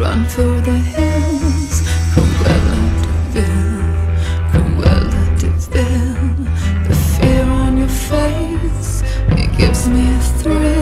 run for the hills. Cruella de Vil, Cruella de Vil. The fear on your face, it gives me a thrill.